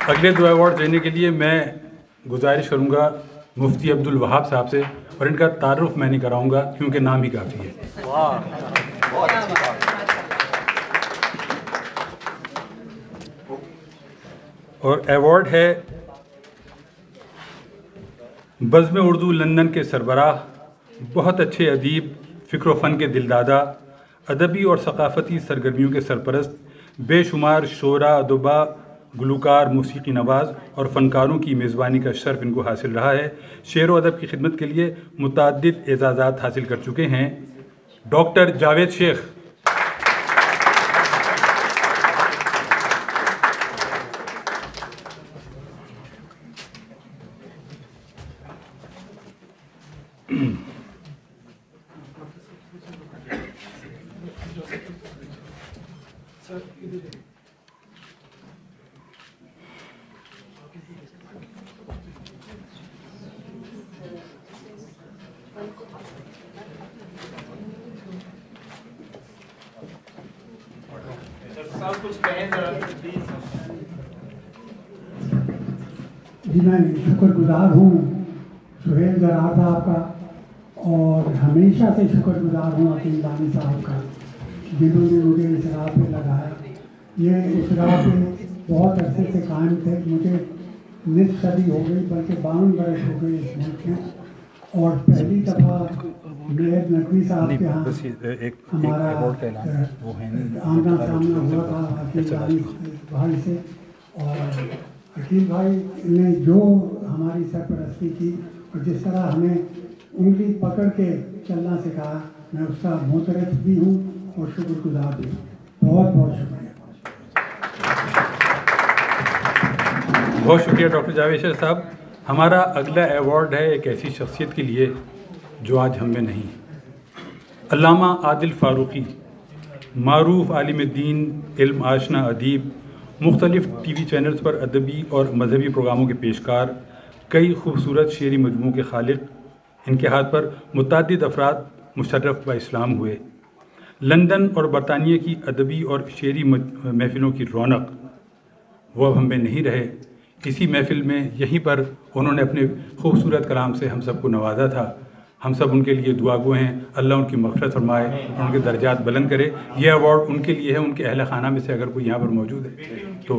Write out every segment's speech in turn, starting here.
अगले 2 अवार्ड देने के लिए मैं गुजारिश करूंगा मुफ्ती अब्दुल वहाब साहब से, और इनका तारुफ मैं नहीं कराऊंगा क्योंकि नाम ही काफ़ी है। वाह, बहुत अच्छी बात। और अवार्ड है बज़्म उर्दू लंदन के सरबराह, बहुत अच्छे अदीब, फ़िक्र फ़न के दिलदादा, अदबी और सकाफ़ती सरगर्मियों के सरपरस्त, बेशुमार शोरा, अदबा, गुलकार, मौसीकी नवाज़ और फ़नकारों की मेज़बानी का शर्फ़ इनको हासिल रहा है। शेर व अदब की खिदमत के लिए मुतअद्दिद एज़ाज़ात हासिल कर चुके हैं डॉक्टर जावेद शेख। जी मैं शुक्रगुजार हूँ सुहेल जरार साहब का, और हमेशा से शुक्रगुजार हूँ अकील बानी साहब का, जिन्होंने मुझे इस राह पे लगाया। ये इस राह पे बहुत अरसे से कायम थे। मुझे निस्फ सदी हो गई, बल्कि 52 बरस हो गए इस मुल्क में। और पहली दफ़ा मेहर नकवी साहब के यहाँ हमारा आमना सामना हुआ था अकील भाई से, और अकील भाई ने जो हमारी सरपरस्ती की और जिस तरह हमें उंगली पकड़ के चलना सिखाया, मैं उसका मोतरफ भी हूँ और शुक्रगुजार भी हूँ। बहुत बहुत शुक्रिया। बहुत शुक्रिया डॉक्टर जावेद शेख साहब। हमारा अगला अवार्ड है एक ऐसी शख्सियत के लिए जो आज हम में नहीं। अल्लामा आदिल फ़ारूक़ी, मारूफ आलिम दीन, इल्म आशना अदीब, मुख्तलिफ़ TV चैनल्स पर अदबी और मजहबी प्रोग्रामों के पेशकार, कई खूबसूरत शेरी मजमूओं के खालिक। इनके हाथ पर मुतअद्दिद अफराद मुशर्रफ व इस्लाम हुए। लंदन और बरतानिया की अदबी और शेरी महफ़िलों की रौनक वो अब हम में नहीं रहे। इसी महफ़िल में यहीं पर उन्होंने अपने खूबसूरत कलाम से हम सबको नवाजा था। हम सब उनके लिए दुआगो हैं, अल्लाह उनकी मग़फ़िरत फरमाए और उनके दर्जात बुलंद करे। ये अवार्ड उनके लिए है, उनके अहल खाना में से अगर कोई यहाँ पर मौजूद है तो।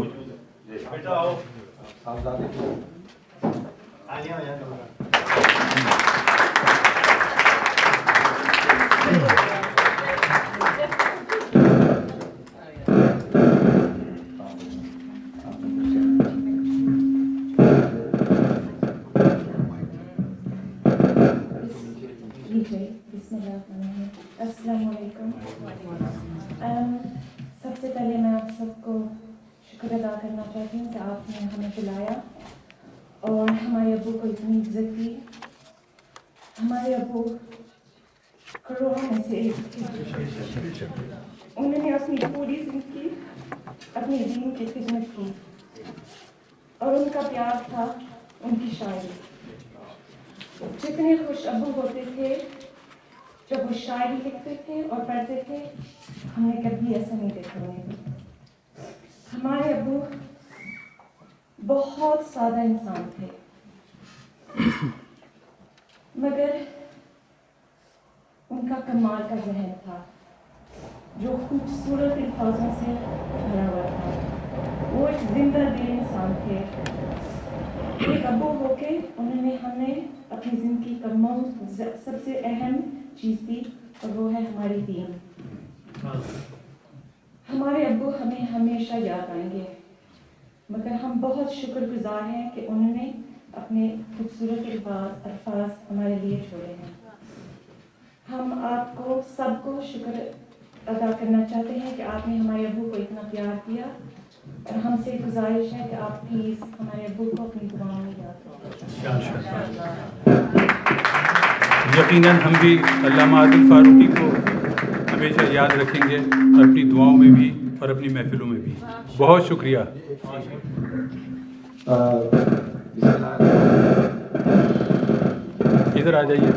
सबसे पहले मैं आप सबको शुक्र अदा करना चाहती हूँ कि आपने हमें बुलाया और हमारे अब्बू को इतनी इज्जत दी। हमारे अब्बू करोड़ों में से एक थे। उन्होंने अपनी पूरी जिंदगी अपने दीन की खिदमत की और उनका प्यार था उनकी शायरी। जितने खुश अब्बू होते थे जब वो शायरी लिखते थे और पढ़ते थे, हमने कभी ऐसा नहीं देखा उन्हें। हमारे अब्बू बहुत सादा इंसान थे, मगर उनका कमाल का जहन था जो खूबसूरत अल्फाजों से भरा हुआ था। वो एक जिंदा दिल इंसान थे। एक अब्बू होके उन्होंने हमें अपनी जिंदगी का सबसे अहम चीज़ दी, और वो है हमारी दीन। हमारे अब्बू हमें हमेशा याद आएंगे, मगर हम बहुत शुक्रगुजार हैं कि उन्होंने अपने खूबसूरत अल्फाज हमारे लिए छोड़े हैं। हम आपको सबको शुक्र अदा करना चाहते हैं कि आपने हमारे अब्बू को इतना प्यार दिया, और हमसे गुजारिश है कि आप प्लीज़ हमारे अब्बू को अपनी दुआओं में याद रखें। यकीनन हम भी अल्लामा आदिल फ़ारूक़ी को हमेशा याद रखेंगे, अपनी दुआओं में भी और अपनी महफ़िलों में भी। बहुत शुक्रिया। इधर आ जाइए।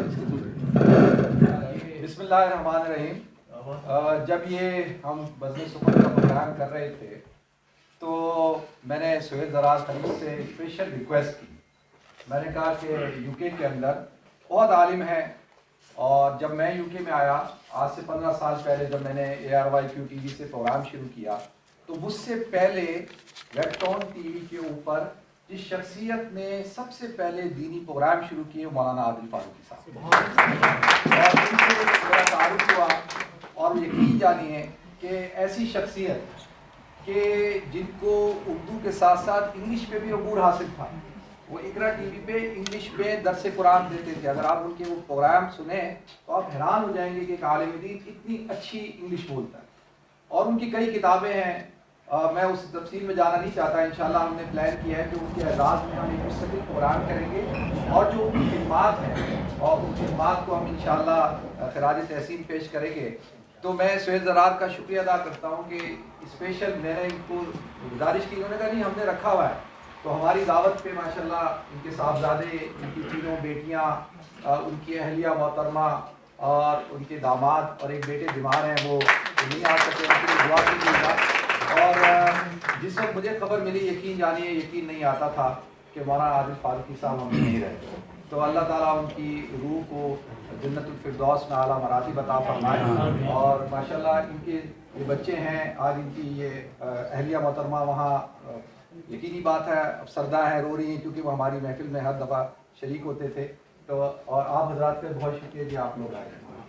बिस्मिल्लाहिर्रहमानिर्रहीम। जब ये हम बज़्म सुकून का प्रोग्राम कर रहे थे तो तो मैंने सुहेल ज़रार खलील से स्पेशल रिक्वेस्ट की। मैंने कहा कि यूके के अंदर बहुत आलिम है, और जब मैं यूके में आया आज से 15 साल पहले, जब मैंने ARYQ TV से प्रोग्राम शुरू किया, तो मुझसे पहले वेबटॉन TV के ऊपर जिस शख्सियत ने सबसे पहले दीनी प्रोग्राम शुरू किए मौलाना आदिल फारूकी साहब, और उनसे मेरा तारुफ हुआ। और यकीन जानिए कि ऐसी शख्सियत कि जिनको उर्दू के साथ साथ इंग्लिश पे भी अबूर हासिल था, वो इकरा TV पे इंग्लिश में दरस कुरान देते थे। अगर आप उनके वो प्रोग्राम सुने तो आप हैरान हो जाएंगे कि एक आलिम दीन इतनी अच्छी इंग्लिश बोलता है। और उनकी कई किताबें हैं, मैं उस तफसील में जाना नहीं चाहता। इंशाल्लाह हमने प्लान किया है कि उनके एजाज़ में हम एक मुस्तकिल प्रोग्राम करेंगे, और जो उनकी खिदमात हैं और उन खिदमात को हम इंशाल्लाह खराज तहसीन पेश करेंगे। तो मैं सुहेल ज़रार का शुक्रिया अदा करता हूँ कि स्पेशल मैंने इनको गुजारिश की, उन्होंने कहा नहीं हमने रखा हुआ है। तो हमारी दावत पे माशाल्लाह इनके साहबजादे, उनकी तीनों बेटियाँ, उनकी अहलिया मोहतरमा और उनके दामाद और एक बेटे बीमार हैं, वो नहीं आ सकते, उनके लिए दुआ कीजिएगा। और जिस वक्त मुझे खबर मिली, यकीन जानिए यकीन नहीं आता था कि मौलाना आदिल फारूकी साहब हम नहीं रहे। तो अल्लाह ताला उनकी रूह को जन्नतुल फिरदौस में आला मरातिब अता फरमाए। और माशाल्लाह इनके ये बच्चे हैं, आज इनकी ये अहलिया मोहतरमा वहाँ, यकीनी बात है अब सरदा है, रो रही हैं, क्योंकि वो हमारी महफिल में हर दफ़ा शरीक होते थे। तो और आप हजरात का बहुत शुक्रिया कि आप लोग आए।